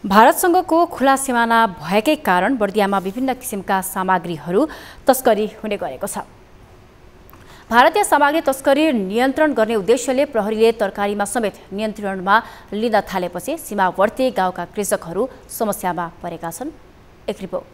भारतसँगको खुला सिमाना भएकै कारण बर्दियामा विभिन्न किसिमका सामग्रीहरू तस्करी हुने गरेको छ। भारतीय सामग्री तस्करी नियन्त्रण गर्ने उद्देश्यले प्रहरीले तरकारीमा समेत नियन्त्रणमा लिन थालेपछि सीमावर्ती गाउँका कृषकहरू समस्यामा परेका छन्। एक रिपोर्ट।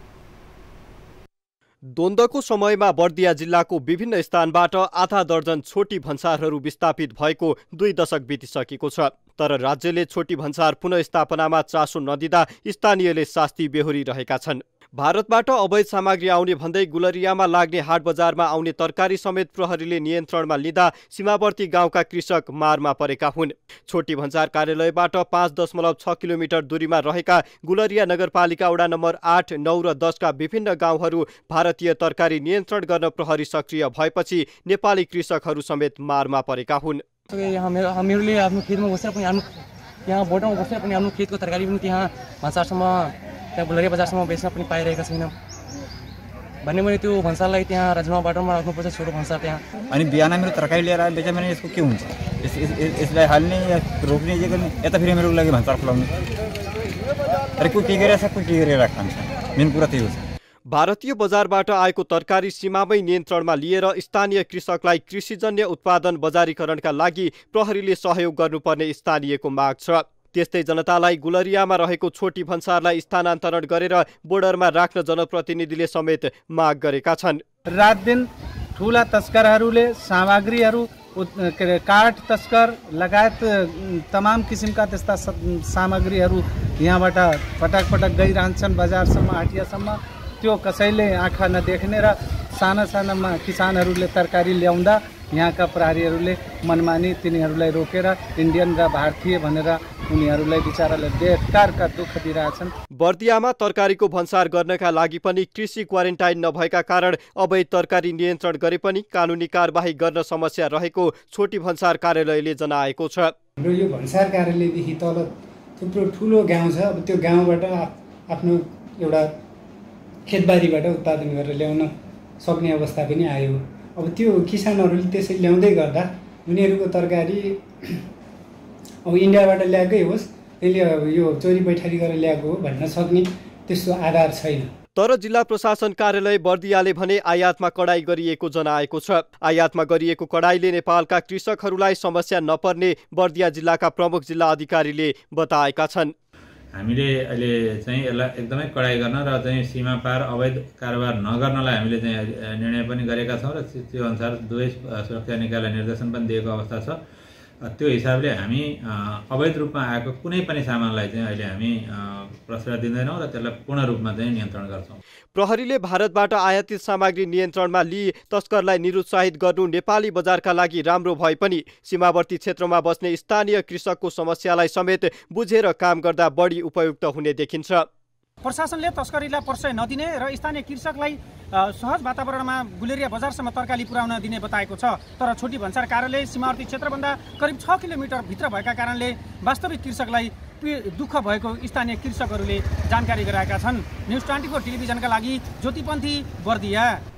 द्वन्द्वको समयमा बर्दिया जिल्लाको विभिन्न स्थानबाट आधा दर्जन छोटी भन्सारहरू विस्थापित भएको 2 दशक बितिसकेको छ। तर राज्यले छोटी भन्सार पुनःस्थापनामा चासो नदिँदा स्थानीयले शास्ति बेहोरिरहेका छन्। भारतबाट अवैध सामग्री आउने भन्दै गुलरियामा लाग्ने हाट बजारमा आउने तरकारी समेत प्रहरीले नियन्त्रणमा लिँदा सीमावर्ती गाउँका कृषक मारमा परेका हुन्। छोटी भन्सार कार्यालयबाट 5.6 किलोमिटर दूरीमा रहेका गुलरिया नगरपालिका वडा नम्बर 8, 9 र 10 का विभिन्न गाउँहरू भारतीय तरकारी नियन्त्रण गर्न प्रहरी सक्रिय भएपछि नेपाली कृषकहरू समेत मारमा परेका हुन्। हामीहरूले आफ्नो खेतमा बसेर पनि यहाँ बोटामा बसेर पनि आफ्नो खेतको तरकारी पनि त्यहाँ भन्सारसम्म त्यहाँ गुलरिया बजारसम्म बेच्न पनि पाइरहेका छैनौँ। भन्ने मैले त्यो भन्सारलाई त्यहाँ राजमा बाटोमा राख्नुपर्छ, छोटो भन्सार त्यहाँ। अनि बिहान मेरो तरकारी लिएर आएर बेच्यो भने यसको के हुन्छ? यसलाई हाल्ने या रोक्ने जे गर्ने यता फेरि मेरो लागि भन्सार खुलाउने। अरे कोही के गरेछ, कोही के गरेर खान्छ। मेन कुरा त्यही हो। भारतीय बजारबाट आएको तरकारी सीमामै नियन्त्रणमा लिएर स्थानीय कृषकलाई कृषिजन्य उत्पादन बजारीकरणका लागि प्रहरीले सहयोग गर्नुपर्ने स्थानीयको माग छ। त्यस्तै जनतालाई गुलरियामा रहेको छोटी भन्सारलाई स्थानान्तरण गरेर बोर्डरमा राख्न जनप्रतिनिधिले समेत माग गरेका छन्। रात दिन ठूला तस्करहरूले सामग्रीहरू काठ तस्कर लगायत तमाम किसिमका त्यस्ता सामग्रीहरू यहाँबाट पटक गइरहन्छन् बजारसम्म, हाटियासम्म। त्यो कसैले आँखा नदेख्ने र साना किसानहरूले तरकारी ल्याउँदा यहाँका प्रहरीहरूले मनमानी तिनीहरूलाई रोकेर इन्डियन र भारतीय भनेर उनीहरूलाई बिचारालाई बेकारका दुःख दिइरहेछन्। बर्दियामा तरकारीको भन्सार गर्नका लागि पनि कृषि क्वारेन्टाइन नभएका कारण अवैध तरकारी नियन्त्रण गरे पनि कानुनी कारबाही गर्न समस्या रहेको छोटी भन्सार कार्यालयले जनाएको छ। हाम्रो यो भन्सार कार्यालयदेखि तल थुप्रो ठुलो गाउँ छ। अब त्यो गाउँबाट आफ्नो एउटा खेतबारीबाट उत्पादन गरेर ल्याउन सक्ने अवस्था पनि आयो। अब त्यो किसानहरूले त्यसै ल्याउँदै गर्दा उनीहरूको तरकारी अब इन्डियाबाट ल्याएकै होस्, त्यसले यो चोरी बैठारी गरेर ल्याएको हो भन्न सक्ने त्यस्तो आधार छैन। तर जिल्ला प्रशासन कार्यालय बर्दियाले भने आयातमा कडाई गरिएको जनाएको छ। आयातमा गरिएको कडाईले नेपालका कृषकहरूलाई समस्या नपर्ने बर्दिया जिल्लाका प्रमुख जिल्ला अधिकारीले बताएका छन्। हामीले अहिले चाहिँ यसलाई एकदमै कडाई गर्न र चाहिँ सीमा पार अवैध कारोबार नगर्नलाई हामीले चाहिँ निर्णय पनि गरेका छौँ र त्यो अनुसार दुवै सुरक्षा निकायलाई निर्देशन पनि दिएको अवस्था छ। त्यो हिसाबले हामी अवैध रूपमा आएको कुनै पनि सामानलाई चाहिँ अहिले हामी प्रश्रय दिँदैनौँ र त्यसलाई पूर्ण रूपमा चाहिँ नियन्त्रण गर्छौँ। प्रहरीले भारतबाट आयातित सामग्री नियन्त्रणमा लिई तस्करलाई निरुत्साहित गर्नु नेपाली बजारका लागि राम्रो भए पनि सीमावर्ती क्षेत्रमा बस्ने स्थानीय कृषकको समस्यालाई समेत बुझेर काम गर्दा बढी उपयुक्त हुने देखिन्छ। प्रशासनले तस्करीलाई प्रश्रय नदिने र स्थानीय कृषकलाई सहज वातावरणमा गुलेरिया बजारसम्म तरकारी पुर्याउन दिने बताएको छ। तर छोटी भन्सार कार्यालय सीमावर्ती क्षेत्रभन्दा करिब 6 किलोमिटर भित्र भएका कारणले वास्तविक कृषकलाई दुःख भएको स्थानीय कृषकहरूले जानकारी गराएका छन्। न्युज 24 टेलिभिजनका लागि ज्योतिपन्थी, बर्दिया।